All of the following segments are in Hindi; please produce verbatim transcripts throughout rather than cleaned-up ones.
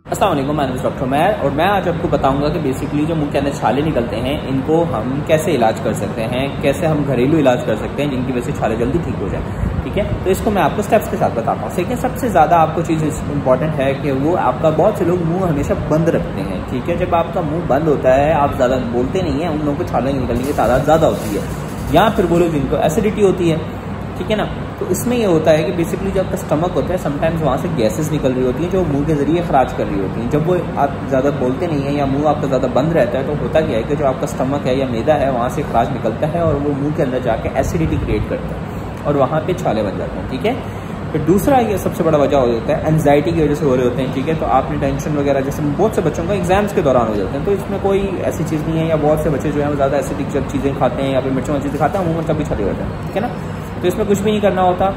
अस्सलाम वालेकुम, मैं डॉक्टर उमैर और मैं आज आपको बताऊंगा कि बेसिकली जो मुंह के अंदर छाले निकलते हैं इनको हम कैसे इलाज कर सकते हैं, कैसे हम घरेलू इलाज कर सकते हैं जिनकी वजह से छाले जल्दी ठीक हो जाए। ठीक है, तो इसको मैं आपको स्टेप्स के साथ बताता हूँ। लेकिन सबसे ज़्यादा आपको चीज़ इंपॉर्टेंट है कि वो आपका बहुत से लोग मुँह हमेशा बंद रखते हैं। ठीक है, जब आपका मुँह बंद होता है, आप ज़्यादा बोलते नहीं हैं, उन लोगों को छाले निकलने की तादाद ज़्यादा होती है, या फिर वो लोग जिनको एसिडिटी होती है। ठीक है ना, तो इसमें ये होता है कि बेसिकली जो आपका स्टमक होता है समटाइम्स वहाँ से गैसेस निकल रही होती हैं जो मुंह के ज़रिए खराज कर रही होती हैं। जब वो आप ज़्यादा बोलते नहीं हैं या मुंह आपका ज़्यादा बंद रहता है तो होता क्या है कि जो आपका स्टमक है या मैदा है वहाँ से खराज निकलता है और वो मुंह के अंदर जाके एसिडिटी क्रिएट करता है और वहाँ पे छाले बन जाते हैं। ठीक है, फिर दूसरा ये सबसे बड़ा वजह हो जाता है एंजाइटी की वजह से हो रहे होते हैं। ठीक है, तो आपने टेंशन वगैरह जैसे बहुत से बच्चों का एग्जाम्स के दौरान हो जाते हैं, तो इसमें कोई ऐसी चीज़ नहीं है। या बहुत से बच्चे जो है वो ज़्यादा एसिडिक जब चीज़ें खाते हैं या फिर मिर्चों वाली चीज़ें खाते हैं मुँह में तभी छाले होते हैं। ठीक है ना, तो इसमें कुछ भी नहीं करना होता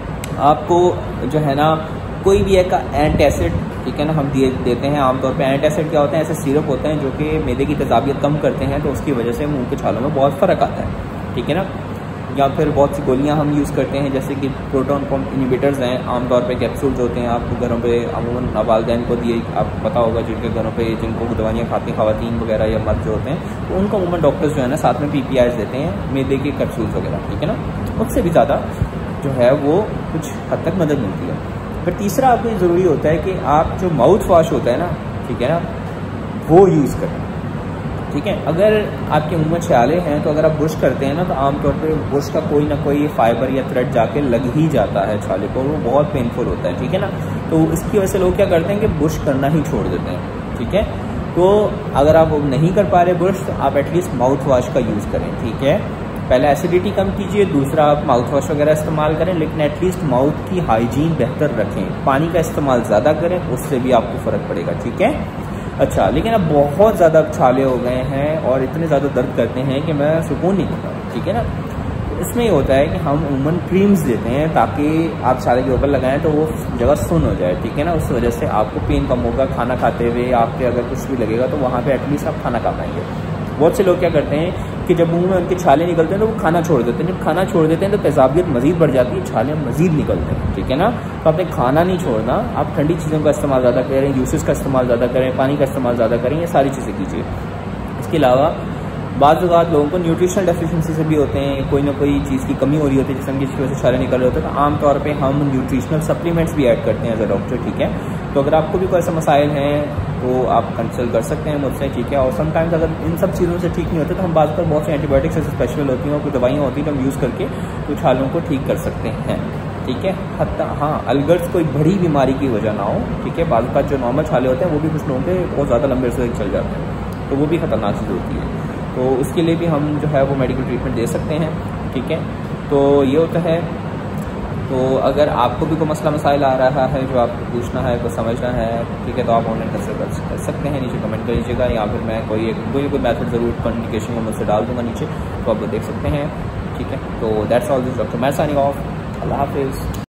आपको, जो है ना कोई भी एक एंटासिड, ठीक है ना, हम दिए देते हैं आमतौर पे। एंटासिड क्या होते हैं? ऐसे सिरप होते हैं जो कि मैदे की तेजाबियत कम करते हैं, तो उसकी वजह से मुंह के छालों में बहुत फ़र्क आता है। ठीक है ना, या फिर बहुत सी गोलियां हम यूज़ करते हैं जैसे कि प्रोटॉन पंप इनहिबिटर्स हैं, आमतौर पे कैप्सूल्स होते हैं। आपको घरों पे अमूमन वालिदैन को दिए, आपको पता होगा जिनके घरों पे जिनको दवाइयाँ खाती हैं ख़वातीन वगैरह या मर्द जो होते हैं, तो उनको अमूमन डॉक्टर्स जो है ना साथ में पी पी आईज देते हैं मैदे के कैप्सूल्स वगैरह। ठीक है ना, उससे भी ज़्यादा जो है वो कुछ हद तक मदद मिलती है। फिर तीसरा आपको ये ज़रूरी होता है कि आप जो माउथ वॉश होता है ना, ठीक है ना, वो यूज़ करें। ठीक है, अगर आपके मुंह में छाले हैं तो अगर आप ब्रश करते हैं ना तो आमतौर पे ब्रश का कोई ना कोई फाइबर या थ्रेड जाके लग ही जाता है छाले को, वो बहुत पेनफुल होता है। ठीक है ना, तो इसकी वजह से लोग क्या करते हैं कि ब्रश करना ही छोड़ देते हैं। ठीक है, तो अगर आप नहीं कर पा रहे ब्रश तो आप एटलीस्ट माउथ वॉश का यूज़ करें। ठीक है, पहले एसिडिटी कम कीजिए, दूसरा आप माउथ वॉश वगैरह इस्तेमाल करें, लेकिन एटलीस्ट माउथ की हाइजीन बेहतर रखें। पानी का इस्तेमाल ज़्यादा करें, उससे भी आपको फ़र्क पड़ेगा। ठीक है, अच्छा, लेकिन अब बहुत ज़्यादा छाले हो गए हैं और इतने ज़्यादा दर्द करते हैं कि मैं सुकून नहीं देता। ठीक है ना, तो इसमें ये होता है कि हम उमूमन क्रीम्स देते हैं ताकि आप छाले के ऊपर लगाएं तो वो जगह सुन हो जाए। ठीक है ना, उस वजह से आपको पेन कम होगा। खाना खाते हुए आपके अगर कुछ भी लगेगा तो वहाँ पे एटलीस्ट आप खाना खा पाएंगे। बहुत से लोग क्या करते हैं कि जब मुंह में उनके छाले निकलते हैं तो वो खाना छोड़ देते हैं। जब खाना छोड़ देते हैं तो तेजाबियत मज़ीद बढ़ जाती है, छाले मज़ीद निकलते हैं। ठीक है ना, तो आपने खाना नहीं छोड़ना, आप ठंडी चीज़ों का इस्तेमाल ज़्यादा करें, जूसेस का इस्तेमाल ज़्यादा करें, पानी का इस्तेमाल ज़्यादा करें, ये सारी चीज़ें कीजिए। इसके अलावा बाज़ औक़ात लोगों को न्यूट्रिशनल डेफिशिएंसी से भी होते हैं, कोई ना कोई चीज़ की कमी हो रही होती है जिसमें जिसकी वजह से छाले निकल रहे होते हैं, तो आमतौर पे हम न्यूट्रिशनल सप्लीमेंट्स भी ऐड करते हैं एज अ डॉक्टर। ठीक है, तो अगर आपको भी कोई ऐसा मसाइल हैं तो आप कंसल्ट कर सकते हैं मुझसे। ठीक है, और समटाइम्स अगर इन सब चीज़ों से ठीक नहीं होते तो हम बात पर बहुत सी एंटीबायोटिक्स ऐसे स्पेशल होती हैं और कुछ दवाइयाँ होती हैं तो हम यूज़ करके कुछ छालों को ठीक कर सकते हैं। ठीक है, हत्ता हाँ अलगर्ज कोई बड़ी बीमारी की वजह ना हो। ठीक है, बाज़ का जो नॉर्मल छाले होते हैं वो भी कुछ लोगों के बहुत ज़्यादा लंबे अरसे तक चल जाते हैं, तो वो भी ख़तरनाक चीज़ होती है, तो उसके लिए भी हम जो है वो मेडिकल ट्रीटमेंट दे सकते हैं। ठीक है, तो ये होता है। तो अगर आपको भी कोई मसला मसाइल आ रहा है जो आपको पूछना है, कोई समझना है, ठीक है, तो आप ऑनलाइन कर सकते हैं, नीचे कमेंट कर लीजिएगा, या फिर मैं कोई एक कोई कोई मैथड ज़रूर कम्युनिकेशन में मुझसे डाल दूँगा नीचे, तो आप वो देख सकते हैं। ठीक है, तो दैट्स ऑल दिस डॉक्टर मैं साइनिंग ऑफ। अल्लाह हाफिज़।